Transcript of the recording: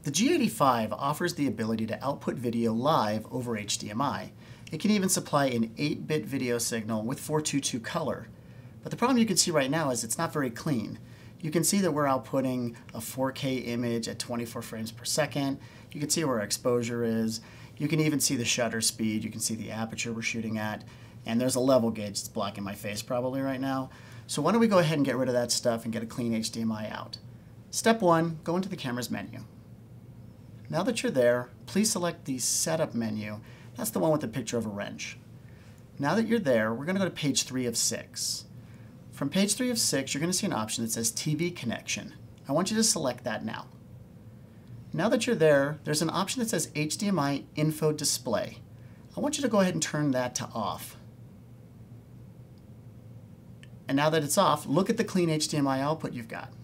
The G85 offers the ability to output video live over HDMI. It can even supply an 8-bit video signal with 422 color. But the problem you can see right now is it's not very clean. You can see that we're outputting a 4K image at 24 frames per second. You can see where our exposure is. You can even see the shutter speed. You can see the aperture we're shooting at. And there's a level gauge that's blocking my face probably right now. So why don't we go ahead and get rid of that stuff and get a clean HDMI out. Step 1, go into the camera's menu. Now that you're there, please select the Setup menu. That's the one with the picture of a wrench. Now that you're there, we're going to go to page 3 of 6. From page 3 of 6, you're going to see an option that says TV connection. I want you to select that now. Now that you're there, there's an option that says HDMI info display. I want you to go ahead and turn that to off. And now that it's off, look at the clean HDMI output you've got.